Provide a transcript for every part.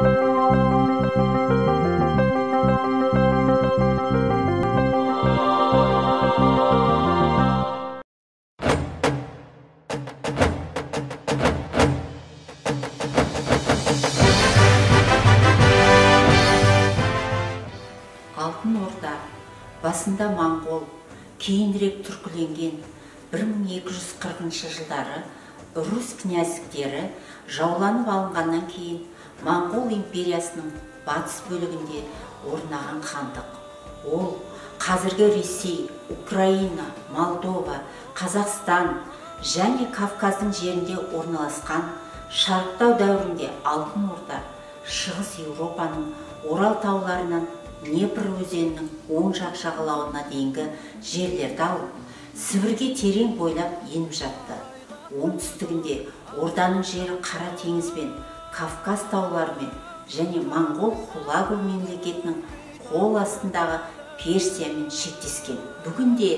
Алтын Орда басында моңғол, кейінірек түркіленген 1240 жылдары Рус князьдіктері жауланып алынғаннан кейін Моңғол империясының батыс бөлігінде орнаған хандық. Ол қазіргі Ресей, Украина, Молдова, Қазақстан және Кавказдың жерінде орналасқан шарықтау дәуірінде Алтын Орда Шығыс Еуропаның Орал тауларынан Днепр өзенінің оң жақ жағалауына дейінгі жерлерді алып, Сібірге терең бойлап еніп жатты. Оңтүстігінде Орданың жері Қара теңізбен, Кавказ тауларымен және Моңғол Хулагу мемлекетінің қол астындағы Персиямен шектескен. Бүгінде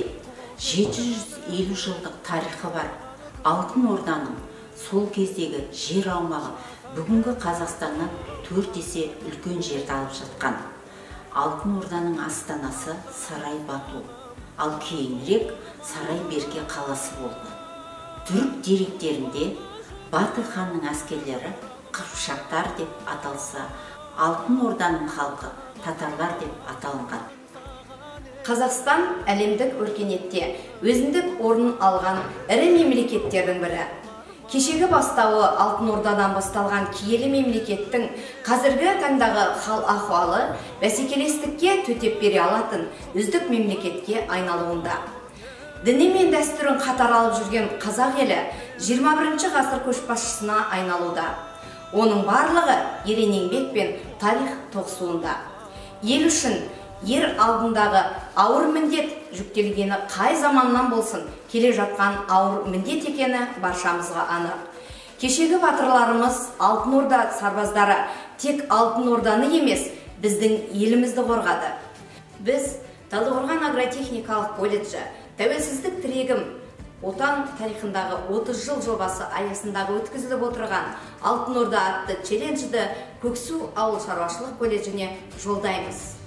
750 жылдық тарихы бар Алтын Орданың сол кездегі жер аумағы бүгінгі Қазақстаннан 4 есе үлкен жерді алып жатқан. Алтын Орданың астанасы Сарай Бату, ал кейінірек Сарай Берке қаласы болды. Түрік деректерінде Батый ханның әскерлері Қыпшақтар деп аталса, Алтын Орданың халқы татарлар деп аталынған. Қазақстан әлемдік өркениетте өзіндік орнын алған ірі мемлекеттердің бірі. Кешегі бастауы Алтын Ордадан басталған киелі мемлекеттің қазіргі таңдағы хал ахуалы бәсекелестікке төтеп бере алатын үздік мемлекетке айналуында. Діні мен дәстүрін қатар алып жүрген қазақ елі 21 ғасыр көшбасшысына айналуда. Оның барлығы ерен еңбек пен тарих тоғысуында. Ел үшін ер алдындағы ауыр міндет жүктелгені қай заманнан болсын келе жатқан ауыр міндет екені баршамызға анық. Кешегі батырларымыз Алтын Орда сарбаздары тек Алтын Орданы емес, біздің елімізді қорғады. Біз Талдықорған агротехникалық колледжі тәуелсіздік тірегім отан тарихындағы 30 жыл жобасы аясындағы өткізіліп отырған Алтын Орда атты челленджді Көксу ауыл шаруашылық колледжіне жолдаймыз.